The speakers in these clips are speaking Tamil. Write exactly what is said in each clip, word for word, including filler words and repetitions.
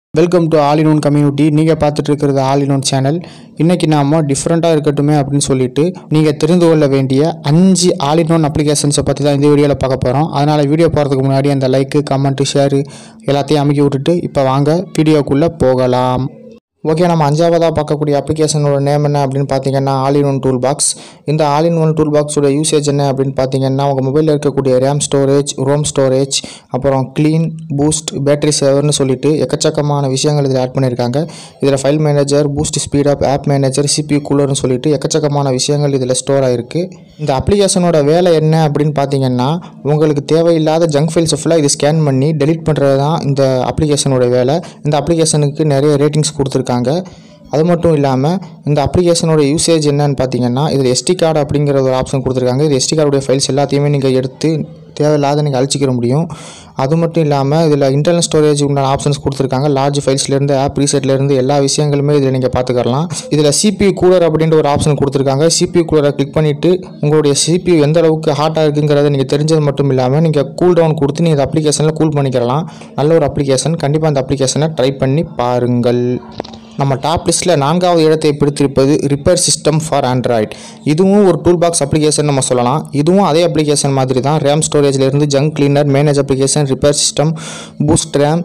Welcome to all in one community. நீங்கள் பார்த்துட்டு இருக்கிறது ஆல் இன் ஒன் சேனல். இன்றைக்கி நாம் டிஃப்ரெண்ட்டாக இருக்கட்டுமே அப்படின்னு சொல்லிட்டு நீங்கள் தெரிந்து கொள்ள வேண்டிய அஞ்சு ஆல் இன் ஒன் அப்ளிகேஷன்ஸை பற்றி தான் இந்த வீடியோவில் பார்க்க போகிறோம். அதனால் வீடியோ போகிறதுக்கு முன்னாடி அந்த லைக்கு, கமெண்ட்டு, ஷேரு எல்லாத்தையும் அமைக்கி விட்டுட்டு இப்போ வாங்க வீடியோக்குள்ளே போகலாம். ஓகே, நம்ம அஞ்சாவதாக பார்க்கக்கூடிய அப்ளிகேஷனோட நேம் என்ன அப்படின்னு பார்த்தீங்கன்னா all in one tool box. இந்த ஆல் இன் ஒன் டூல் பாக்ஸோட யூசேஜ் என்ன அப்படின்னு பார்த்தீங்கன்னா உங்கள் மொபைலில் இருக்கக்கூடிய ரேம் ஸ்டோரேஜ், ரோம் ஸ்டோரேஜ், அப்புறம் க்ளீன், பூஸ்ட், பேட்டரி சேவர்னு சொல்லிட்டு எக்கச்சக்கமான விஷயங்கள் இதில் ஆட் பண்ணியிருக்காங்க. இதில் file manager, boost speed up, app manager, CPU கூலர்னு சொல்லிட்டு எக்கச்சக்கமான விஷயங்கள் இதில் ஸ்டோர் ஆகிருக்கு. இந்த அப்ளிகேஷனோட வேலை என்ன அப்படின்னு பார்த்தீங்கன்னா உங்களுக்கு தேவையில்லாத ஜங்க் ஃபைல்ஸ் ஃபுல்லாக இது ஸ்கேன் பண்ணி டெலிட் பண்ணுறது தான் இந்த அப்ளிகேஷனோட வேலை. இந்த அப்ளிகேஷனுக்கு நிறைய ரேட்டிங்ஸ் கொடுத்துருக்காங்க. அது மட்டும் இல்லாமல் இந்த அப்ளிகேஷனோட யூசேஜ் என்னன்னு பார்த்தீங்கன்னா இதில் எஸ்டி கார்டு அப்படிங்கிற ஒரு ஆப்ஷன் கொடுத்துருக்காங்க. இது எஸ்டி கார்டுடைய ஃபைல்ஸ் எல்லாத்தையுமே நீங்கள் எடுத்து தேவையில்லாத நீங்கள் அழிச்சிக்கிற முடியும். அது மட்டும் இல்லாமல் இதில் இன்டர்னல் ஸ்டோரேஜ் உண்டான ஆப்ஷன்ஸ் கொடுத்துருக்காங்க. லார்ஜ் ஃபைல்ஸ்லேருந்து ஆப் ரீசெட்லேருந்து எல்லா விஷயங்களுமே இதில் நீங்கள் பார்த்துக்கலாம். இதில் சிபியூ கூலர் அப்படின்ற ஒரு ஆப்ஷன் கொடுத்துருக்காங்க. சிபியூ கூலரை கிளிக் பண்ணிவிட்டு உங்களுடைய சிபியூ எந்த அளவுக்கு ஹாட்டாக இருக்குங்கிறத நீங்கள் தெரிஞ்சது மட்டும் இல்லாமல் நீங்கள் கூல் டவுன் கொடுத்து நீங்கள் இந்த அப்ளிகேஷனில் கூல் பண்ணிக்கலாம். நல்ல ஒரு அப்ளிகேஷன். கண்டிப்பாக இந்த அப்ளிகேஷனை ட்ரை பண்ணி பாருங்கள். நம்ம டாப் லிஸ்ட்டில் நான்காவது இடத்தை பிடித்திருப்பது ரிப்பேர் சிஸ்டம் ஃபார் ஆண்ட்ராய்டு. இதுவும் ஒரு டூல் பாக்ஸ் அப்ளிகேஷன் நம்ம சொல்லலாம். இதுவும் அதே அப்ளிகேஷன் மாதிரி தான். ரேம் ஸ்டோரேஜ்லேருந்து junk cleaner, manage application, repair system, boost RAM,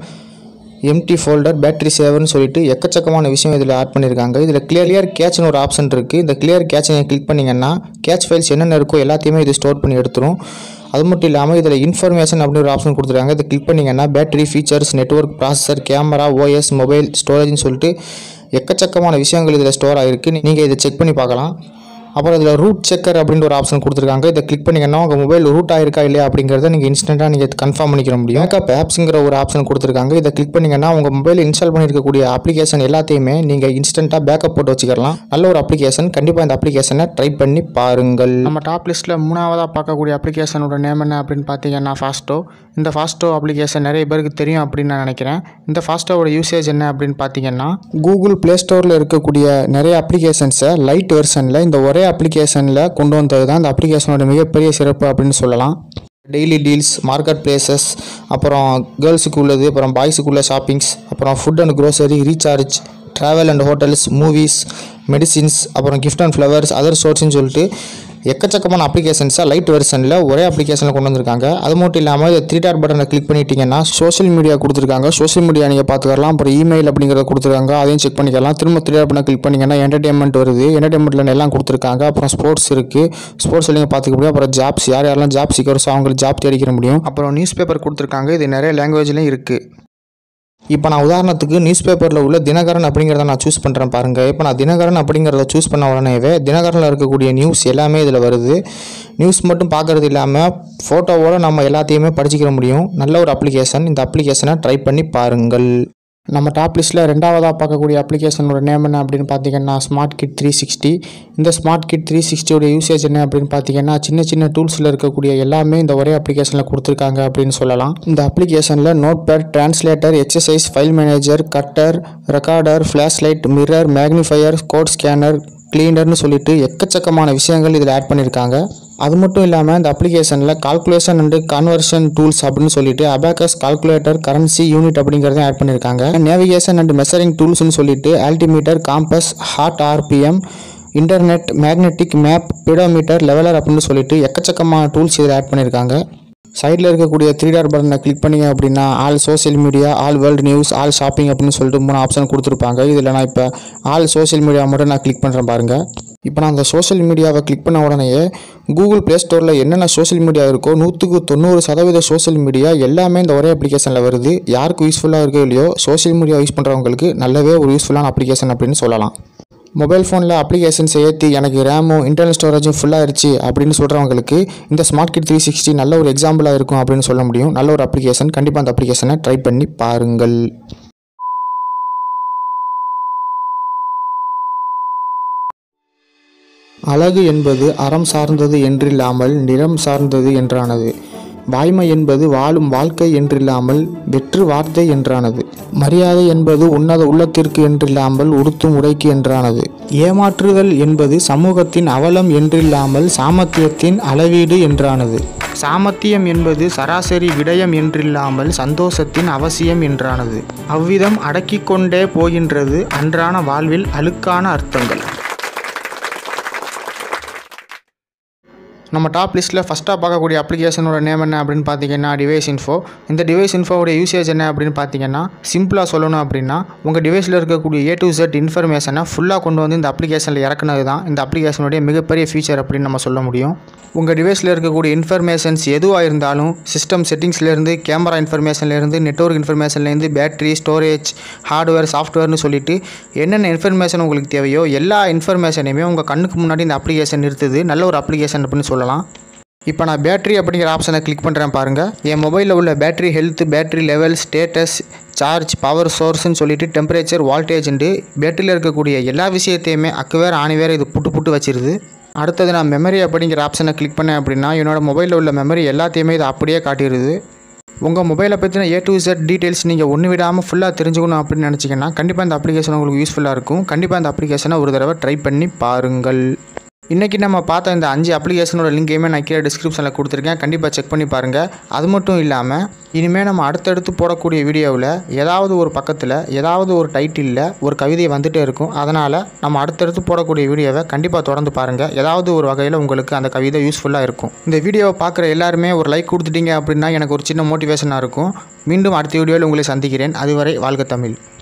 empty folder, battery சேவர்னு சொல்லிட்டு எக்கச்சக்கமான விஷயம் இதில் ஆட் பண்ணியிருக்காங்க. இதில் கிளியர் கேட்ச்னு ஒரு ஆப்ஷன் இருக்குது. இந்த கிளியர் கேட்ச் நீங்கள் கிளிக் பண்ணிங்கன்னா கேட்ச் ஃபைல்ஸ் என்னென்ன இருக்கோ எல்லாத்தையுமே இது ஸ்டோர் பண்ணி எடுத்துரும். அது மட்டும் இல்லாமல் இதில் இன்ஃபர்மேஷன் அப்படின்னு ஒரு ஆப்ஷன் கொடுத்துருக்காங்க. இதை கிளிக் பண்ணிங்கன்னா battery, features, network, processor, camera, OS, mobile, ஸ்டோரேஜ்னு சொல்லிட்டு எக்கச்சக்கமான விஷயங்கள் இதில் ஸ்டோர் ஆகிருக்கு. நீங்கள் இதை செக் பண்ணி பார்க்கலாம். அப்புறம் இதில் ரூட் செக்கர் அப்படின்ற ஒரு ஆப்ஷன் கொடுத்துருக்காங்க. இதை கிளிக் பண்ணிங்கன்னா உங்கள் மொபைல் ரூட் ஆயிருக்கா இல்லையா அப்படிங்கிறத நீங்கள் இன்ஸ்டண்ட்டாக நீங்கள் கன்ஃபார்ம் பண்ணிக்கிற முடியும். பேக்கப் ஆப்ஸுங்கிற ஒரு ஆப்ஷன் கொடுத்துருக்காங்க. இதை கிளிக் பண்ணிங்கன்னா உங்கள் மொபைல் இன்ஸ்டால் பண்ணியிருக்கக்கூடிய அப்ளிகேஷன் எல்லாத்தையுமே நீங்கள் இன்ஸ்டண்ட்டாக பேக்கப் போட்டு வச்சுக்கலாம். நல்ல ஒரு அப்ளிகேஷன். கண்டிப்பாக இந்த அப்ளிகேஷனை ட்ரை பண்ணி பாருங்கள். நம்ம டாப் லிஸ்ட்டில் மூணாவதாக பார்க்கக்கூடிய அப்ளிகேஷனோட நேம் என்ன அப்படின்னு பார்த்தீங்கன்னா ஃபாஸ்டோ. இந்த ஃபாஸ்டோ அப்ளிகேஷன் நிறைய பேருக்கு தெரியும் அப்படின்னு நான் நினைக்கிறேன். இந்த ஃபாஸ்டோவோட யூசேஜ் என்ன அப்படின்னு பார்த்தீங்கன்னா கூகுள் ப்ளே ஸ்டோரில் இருக்கக்கூடிய நிறைய அப்ளிகேஷன்ஸை லைட் வெர்ஷனில் இந்த ஒரே அப்ளிகேஷனில் கொண்டு வந்தது தான் இந்த அப்ளிகேஷனோட மிகப்பெரிய சிறப்பு அப்படின்னு சொல்லலாம். டெய்லி டீல்ஸ், மார்க்கெட் பிளேசஸ், அப்புறம் கேர்ள்ஸுக்கு உள்ளது, அப்புறம் பாய்ஸுக்கு உள்ள ஷாப்பிங்ஸ், அப்புறம் food and grocery, recharge, travel and hotels, movies, medicines, அப்புறம் கிஃப்ட் அண்ட் ஃப்ளவர்ஸ், அதர் சோர்ஸ்னு சொல்லிட்டு எக்கச்சக்கமான அப்ளிகேஷன்ஸை லைட் வெர்ஷனில் ஒரே அப்ளிகேஷனில் கொண்டு வந்திருக்காங்க. அது மட்டும் இல்லாமல் இதை த்ரீ டாட் பட்டனை கிளிக் பண்ணிட்டீங்கன்னா சோஷியல் மீடியா கொடுத்துருக்காங்க. சோஷியல் மீடியா நீங்கள் பார்த்துக்கலாம். அப்புறம் இமெயில் அப்படிங்கிறத கொடுத்துருக்காங்க. அதையும் செக் பண்ணிக்கலாம். திரும்ப த்ரீ டாட் பட்டனை கிளிக் பண்ணிங்கன்னா என்டர்டைன்மெண்ட் வருது. என்டர்டைன்மெண்ட்டில் எல்லாம் கொடுத்துருக்காங்க. அப்புறம் ஸ்போர்ட்ஸ் இருக்குது. ஸ்போர்ட்ஸ் நீங்கள் பார்த்துக்க முடியும். அப்புறம் ஜாப்ஸ், யார் யாரெல்லாம் ஜாப் சீக்கர்ஸோ அவங்களுக்கு ஜாப் தேடிக்கிற முடியும். அப்புறம் நியூஸ் பேப்பர் கொடுத்துருக்காங்க. இது நிறைய லாங்குவேஜ்லையும் இருக்குது. இப்போ நான் உதாரணத்துக்கு நியூஸ் பேப்பரில் உள்ள தினகரன் அப்படிங்கிறத நான் சூஸ் பண்ணுறேன் பாருங்கள். இப்போ நான் தினகரன் அப்படிங்கிறத சூஸ் பண்ண உடனேவே தினகரனில் இருக்கக்கூடிய நியூஸ் எல்லாமே இதில் வருது. நியூஸ் மட்டும் பார்க்குறது இல்லாமல் ஃபோட்டோவோடு நம்ம எல்லாத்தையுமே படிச்சிக்கிற முடியும். நல்ல ஒரு அப்ளிகேஷன். இந்த அப்ளிகேஷனை ட்ரை பண்ணி பாருங்கள். நம்ம டாப் லிஸ்ட்டில் ரெண்டாவதாக பார்க்கக்கூடிய அப்ளிகேஷனோட நேம் என்ன அப்படின்னு பார்த்தீங்கன்னா ஸ்மார்ட்கிட் த்ரீ சிக்ஸ்டி. இந்த ஸ்மார்ட்கிட் த்ரீ சிக்ஸ்டியோட யூசேஜ் என்ன அப்படின்னு பார்த்தீங்கன்னா சின்ன சின்ன டூல்ஸில் இருக்கக்கூடிய எல்லாமே இந்த ஒரே அப்ளிகேஷனில் கொடுத்துருக்காங்க அப்படின்னு சொல்லலாம். இந்த அப்ளிகேஷனில் notepad, translator, exercise, file manager, cutter, recorder, flashlight, mirror, magnifier, code scanner, கிளீனர்னு சொல்லிட்டு எக்கச்சக்கமான விஷயங்கள் இதில் ஆட் பண்ணியிருக்காங்க. அது மட்டும் இல்லாமல் இந்த அப்ளிகேஷனில் கால்குலேஷன் அண்டு கன்வர்ஷன் டூல்ஸ் அப்படின்னு சொல்லிட்டு அபாக்கஸ், கால்குலேட்டர், கரன்சி, யூனிட் அப்படிங்கிறதையும் ஆட் பண்ணியிருக்காங்க. நேவிகேஷன் அண்ட் மெஷரிங் டூல்ஸ்னு சொல்லிட்டு altimeter, compass, heart RPM, internet, magnetic map, pedometer, leveller அப்படின்னு சொல்லிட்டு எக்கச்சக்கமான டூல்ஸ் இதில் ஆட் பண்ணியிருக்காங்க. சைடில் இருக்கக்கூடிய த்ரீ டாட் பட்டனை கிளிக் பண்ணிங்க அப்படின்னா all social media, all world news, all shopping அப்படின்னு சொல்லிட்டு மூணு ஆப்ஷன் கொடுத்துருப்பாங்க. இதில் நான் இப்போ ஆல் சோஷியல் மீடியா மட்டும் நான் கிளிக் பண்ணுறேன் பாருங்கள். இப்போ நான் அந்த சோஷியல் மீடியாவை கிளிக் பண்ண உடனேயே கூகுள் ப்ளே ஸ்டோரில் என்னென்ன சோஷியல் மீடியா இருக்கோ நூற்றுக்கு தொண்ணூறு சதவீத சோஷியல் மீடியா எல்லாமே இந்த ஒரே அப்ளிகேஷனில் வருது. யாருக்கு யூஸ்ஃபுல்லாக இருக்கோ இல்லையோ சோஷியல் மீடியா யூஸ் பண்ணுறவங்களுக்கு நல்லாவே ஒரு யூஸ்ஃபுல்லான அப்ளிகேஷன் அப்படின்னு சொல்லலாம். மொபைல் ஃபோனில் அப்ளிகேஷன்ஸை ஏற்றி எனக்கு ரேமும் இன்டர்னல் ஸ்டோரேஜும் ஃபுல்லாகிடுச்சு அப்படின்னு சொல்கிறவங்களுக்கு இந்த ஸ்மார்ட்கிட் த்ரீ சிக்ஸ்டி நல்ல ஒரு எக்ஸாம்பிளாக இருக்கும் அப்படின்னு சொல்ல முடியும். நல்ல ஒரு அப்ளிகேஷன். கண்டிப்பாக அந்த அப்ளிகேஷனை ட்ரை பண்ணி பாருங்கள். அழகு என்பது அறம் சார்ந்தது என்றில்லாமல் நிறம் சார்ந்தது என்றானது. வாய்மை என்பது வாழும் வாழ்க்கை என்றில்லாமல் வெற்று வார்த்தை என்றானது. மரியாதை என்பது உன்னத உள்ளத்திற்கு என்றில்லாமல் உடுத்தும் உடைக்கு என்றானது. ஏமாற்றுதல் என்பது சமூகத்தின் அவலம் என்றில்லாமல் சாமர்த்தியத்தின் அளவீடு என்றானது. சாமர்த்தியம் என்பது சராசரி விடயம் என்றில்லாமல் சந்தோஷத்தின் அவசியம் என்றானது. அவ்விதம் அடக்கிக் கொண்டே போகின்றது அன்றான வாழ்வில் அழுக்கான அர்த்தங்கள். நம்ம டாப் லிஸ்ட்டில் ஃபஸ்ட்டாக பார்க்கக்கூடிய அப்ளிகேஷனோட நேம் என்ன அப்படின்னு பார்த்தீங்கன்னா டிவைஸ் இன்ஃபோ. இந்த டிவைஸ் இன்ஃபோவோட யூசேஜ் என்ன அப்படின்னு பார்த்தீங்கன்னா, சிம்பிளாக சொல்லணும் அப்படின்னா உங்கள் டிவைஸில் இருக்கக்கூடிய ஏ டு Z இன்ஃபர்மேஷனை ஃபுல்லாக கொண்டு வந்து இந்த அப்ளிகேஷனில் இறக்குனது தான் இந்த அப்ளிகேஷனுடைய மிகப்பெரிய ஃபீச்சர் அப்படின்னு நம்ம சொல்ல முடியும். உங்கள் டிவைஸில் இருக்கக்கூடிய இன்ஃபர்மேஷன்ஸ் எதுவாக இருந்தாலும் சிஸ்டம் செட்டிங்ஸ்லேருந்து, கேமரா இன்ஃபர்மேஷன்லேருந்து, நெட்வொர்க் இன்ஃபர்மேஷன்லேருந்து, பேட்டரி, ஸ்டோரேஜ், ஹார்ட்வேர், சாஃப்ட்வேர்னு சொல்லிட்டு என்னென்ன இன்ஃபர்மேஷன் உங்களுக்கு தேவையோ எல்லா இன்ஃபர்மேஷனையுமே உங்கள் கண்ணுக்கு முன்னாடி இந்த அப்ளிகேஷன் இருக்குது. நல்ல ஒரு அப்ளிகேஷன் அப்படின்னு சொல்லலாம். இப்போ நான் பேட்டரி அப்படிங்கிற ஆப்ஷனை கிளிக் பண்ணுறேன் பாருங்கள். என் மொபைலில் உள்ள battery health, battery level, status, charge, power சோர்ஸ்ன்னு சொல்லிட்டு டெம்பரேச்சர், வால்டேஜ்ண்டு பேட்டரியில் இருக்கக்கூடிய எல்லா விஷயத்தையுமே அக்குவேர் ஆணிவேர் இது புட்டு புட்டு வச்சிருது. அடுத்தது நான் மெமரி அப்படிங்கிற ஆப்ஷனை கிளிக் பண்ணேன் அப்படின்னா என்னோடய மொபைலில் உள்ள மெமரி எல்லாத்தையுமே இது அப்படியே காட்டிடுது. உங்கள் மொபைலை பற்றின ஏ டு Z டீட்டெயில்ஸ் நீங்கள் ஒன்று விடாமல் ஃபுல்லாக தெரிஞ்சுக்கணும் அப்படின்னு நினச்சிங்கன்னா கண்டிப்பாக இந்த அப்ளிகேஷன் உங்களுக்கு யூஸ்ஃபுல்லாக இருக்கும். கண்டிப்பாக இந்த அப்ளிகேஷனை ஒரு தடவை ட்ரை பண்ணி பாருங்கள். இன்றைக்கி நம்ம பார்த்த இந்த அஞ்சு அப்ளிகேஷனோட லிங்கையுமே நான் கீழே டிஸ்கிரிப்ஷனில் கொடுத்துருக்கேன். கண்டிப்பாக செக் பண்ணி பாருங்கள். அது மட்டும் இல்லாமல் இனிமேல் நம்ம அடுத்தடுத்து போடக்கூடிய வீடியோவில் ஏதாவது ஒரு பக்கத்தில் ஏதாவது ஒரு டைட்டிலில் ஒரு கவிதை வந்துகிட்டே இருக்கும். அதனால் நம்ம அடுத்தடுத்து போடக்கூடிய வீடியோவை கண்டிப்பாக தொடர்ந்து பாருங்கள். ஏதாவது ஒரு வகையில் உங்களுக்கு அந்த கவிதை யூஸ்ஃபுல்லாக இருக்கும். இந்த வீடியோவை பார்க்குற எல்லாருமே ஒரு லைக் கொடுத்துட்டீங்க அப்படின்னா எனக்கு ஒரு சின்ன மோட்டிவேஷனாக இருக்கும். மீண்டும் அடுத்த வீடியோவில் உங்களை சந்திக்கிறேன். அதுவரை வாழ்க தமிழ்.